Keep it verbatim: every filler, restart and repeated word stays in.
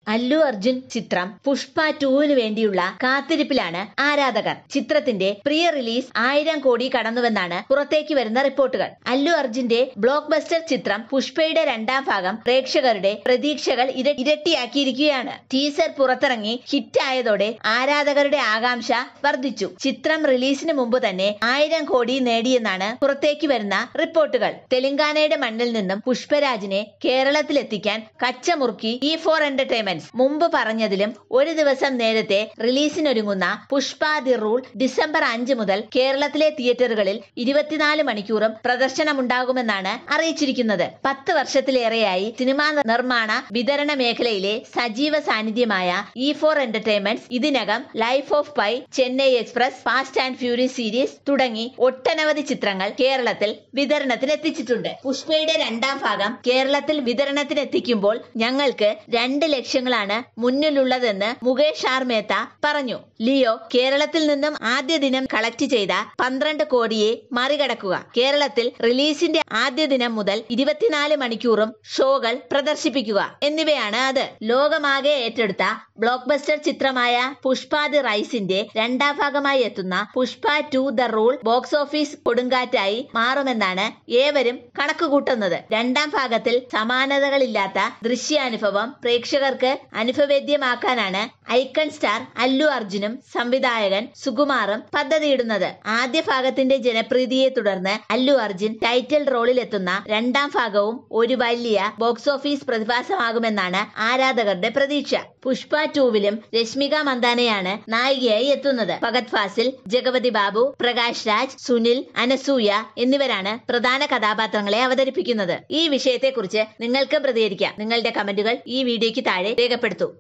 അല്ലു അർജുൻ ചിത്രം പുഷ്പ ടൂവിന് വേണ്ടിയുള്ള കാത്തിരിപ്പിലാണ് ആരാധകർ. ചിത്രത്തിന്റെ പ്രീ റിലീസ് ആയിരം കോടി കടന്നുവെന്നാണ് പുറത്തേക്ക് വരുന്ന റിപ്പോർട്ടുകൾ. അല്ലു അർജുന്റെ ബ്ലോക്ക് ബസ്റ്റർ ചിത്രം പുഷ്പയുടെ രണ്ടാം ഭാഗം പ്രേക്ഷകരുടെ പ്രതീക്ഷകൾ ഇരട്ടിയാക്കിയിരിക്കുകയാണ്. ടീസർ പുറത്തിറങ്ങി ഹിറ്റായതോടെ ആരാധകരുടെ ആകാംക്ഷ വർദ്ധിച്ചു. ചിത്രം റിലീസിന് മുമ്പ് തന്നെ ആയിരം കോടി നേടിയെന്നാണ് പുറത്തേക്ക് വരുന്ന റിപ്പോർട്ടുകൾ. തെലങ്കാനയുടെ മണ്ണിൽ നിന്നും പുഷ്പരാജിനെ കേരളത്തിലെത്തിക്കാൻ കച്ചമുറുക്കി ഇ ഫോർ എന്റർടൈൻമെന്റ്. മുമ്പ് പറഞ്ഞതിലും ഒരു ദിവസം നേരത്തെ റിലീസിനൊരുങ്ങുന്ന പുഷ്പ ദി റൂൾ ഡിസംബർ അഞ്ച് മുതൽ കേരളത്തിലെ തിയേറ്ററുകളിൽ ഇരുപത്തിനാല് മണിക്കൂറും പ്രദർശനമുണ്ടാകുമെന്നാണ് അറിയിച്ചിരിക്കുന്നത്. പത്ത് വർഷത്തിലേറെയായി സിനിമാ നിർമ്മാണ വിതരണ മേഖലയിലെ സജീവ സാന്നിധ്യമായ ഇ ഫോർ എന്റർടൈൻമെന്റ് ഇതിനകം life of pi, Chennai express, fast and furious series തുടങ്ങി ഒട്ടനവധി ചിത്രങ്ങൾ കേരളത്തിൽ വിതരണത്തിനെത്തിച്ചിട്ടുണ്ട്. പുഷ്പയുടെ രണ്ടാം ഭാഗം കേരളത്തിൽ വിതരണത്തിനെത്തിക്കുമ്പോൾ ഞങ്ങൾക്ക് രണ്ട് ലക്ഷങ്ങളാണ് മുന്നിലുള്ളതെന്ന് മുകേഷ് ആർ മേത്ത പറഞ്ഞു. ലിയോ കേരളത്തിൽ നിന്നും ആദ്യ ദിനം കളക്ട് ചെയ്ത പന്ത്രണ്ട് കോടിയെ മറികടക്കുക, കേരളത്തിൽ റിലീസിന്റെ ആദ്യ ദിനം മുതൽ ഇരുപത്തിനാല് മണിക്കൂറും ഷോകൾ പ്രദർശിപ്പിക്കുക എന്നിവയാണ് അത്. ലോകമാകെ ഏറ്റെടുത്ത ബ്ലോക്ക് ബസ്റ്റർ ചിത്രമായ പുഷ്പ ദി റൈസിന്റെ രണ്ടാം ഭാഗമായി എത്തുന്ന Pushpa two the rule box office കൊടുങ്കാറ്റായി മാറുമെന്നാണ് ഏവരും കണക്കുകൂട്ടുന്നത്. രണ്ടാം ഭാഗത്തിൽ സമാനതകളില്ലാത്ത ദൃശ്യാനുഭവം പ്രേക്ഷകർക്ക് അനുഭവേദ്യമാക്കാനാണ് ഐക്കൺ സ്റ്റാർ അല്ലു അർജുനും സംവിധായകൻ സുകുമാറും പദ്ധതിയിടുന്നത്. ആദ്യ ഭാഗത്തിന്റെ ജനപ്രീതിയെ തുടർന്ന് അല്ലു അർജുൻ ടൈറ്റിൽ റോളിലെത്തുന്ന രണ്ടാം ഭാഗവും ഒരു വലിയ ബോക്സ് ഓഫീസ് പ്രതിഭാസമാകുമെന്നാണ് ആരാധകരുടെ പ്രതീക്ഷ. പുഷ്പ ടൂവിലും രശ്മിക മന്ദാനയാണ് നായികയായി എത്തുന്നത്. ഫഹദ്, ഫാസിൽ, ജഗപതി ബാബു, പ്രകാശ് രാജ്, സുനിൽ, അനസൂയ എന്നിവരാണ് പ്രധാന കഥാപാത്രങ്ങളെ അവതരിപ്പിക്കുന്നത്. ഈ വിഷയത്തെക്കുറിച്ച് നിങ്ങൾക്ക് പ്രതികരിക്കാം. നിങ്ങളുടെ കമന്റുകൾ ഈ വീഡിയോയ്ക്ക് താഴെ രേഖപ്പെടുത്തൂ.